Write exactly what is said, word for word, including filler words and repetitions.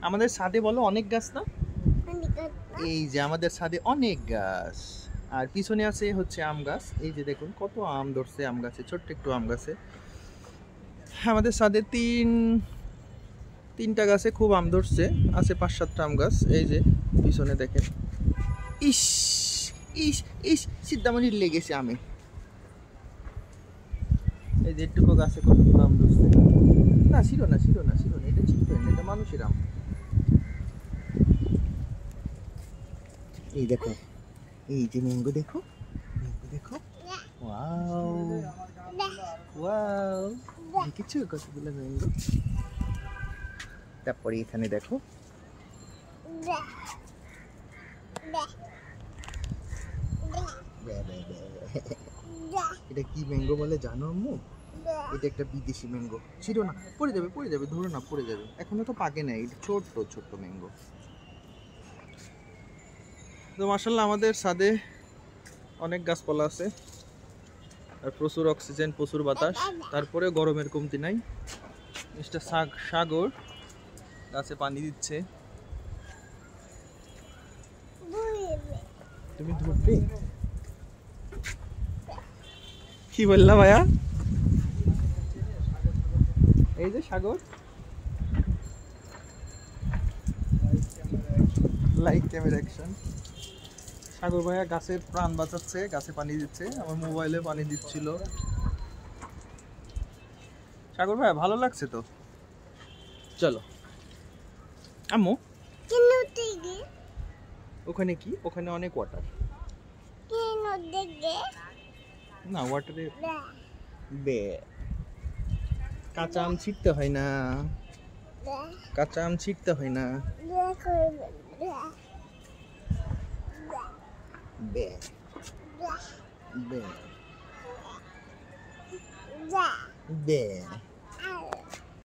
আমাদের ছাদে বলো অনেক গাছ না? এই যে আমাদের ছাদে অনেক গাছ, আর পিছনে আছে হচ্ছে আম গাছ। এই যে দেখুন কত আম ধরছে আম গাছে, ছোট্ট একটু আম গাছে। আমাদের ছাদে তিন তিনটা গাছে খুব আম ধরছে, আছে পাঁচ সাতটা আম গাছ। এই যে পিছনে দেখেন, ইস ইস ইস সিদ্ধামণির লেগেছে আমে। এই যে একটুকু গাছে কতগুলো আম ধরছে। না ছিল না ছিল না ছিল না, এটা চিনবেন, এটা মানুষের আম। এই দেখো, এই যে ম্যাঙ্গো দেখো, ম্যাঙ্গো দেখো, ওয়াও ওয়াও, দেখেছো কতগুলো ম্যাঙ্গো। তারপরে এখানে দেখো, এটা কি ম্যাঙ্গো বলে জানো আম্মু? এটা একটা বিদেশি ম্যাঙ্গো। ছিল না, পড়ে যাবে পড়ে যাবে, ধরো না পড়ে যাবে, এখনো তো পাকে নাই, এটা ছোট্ট ছোট্ট ম্যাঙ্গো। তো মাশাআল্লাহ আমাদের ছাদে অনেক গাছপালা আছে, আর প্রচুর অক্সিজেন, প্রচুর বাতাস, তারপরে গরমের কমতি নাই। মিস্টার সাগর গাছে পানি দিচ্ছে। তুমি ধরবে? কি বললা ভাইয়া? এই যে Sagar, like camera action. Sagar ভাইয়া গাছের প্রাণ বাঁচাচ্ছে, গাছে পানি দিচ্ছে, আমার মোবাইলে পানি দিচ্ছিল। সাগর ভাইয়া ভালো লাগছে তো, চলো আম্মু। ওখানে কি? ওখানে অনেক ওয়াটার। না ওয়াটারে বে কাঁচা আম ছিটতে হয় না, কাঁচা আম ছিটতে হয় না। বে বে বে